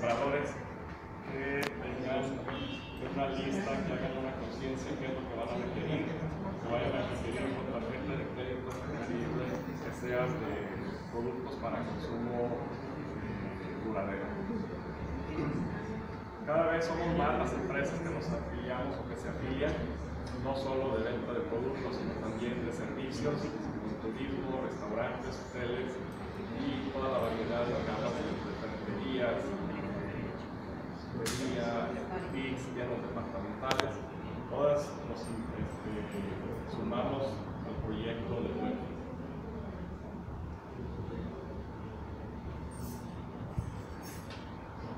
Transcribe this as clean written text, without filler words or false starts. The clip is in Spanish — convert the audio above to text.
compradores que tengan una lista, que hagan una conciencia de qué es lo que van a requerir, que vayan a requerir con tarjeta de crédito accesible, que sean de productos para consumo duradero. Cada vez somos más las empresas que nos afiliamos o que se afilian, no solo de venta de productos, sino también de servicios, como turismo, restaurantes, hoteles y toda la variedad de gamas de ferreterías, TICs, tiendas departamentales. Todas nos sumamos al proyecto de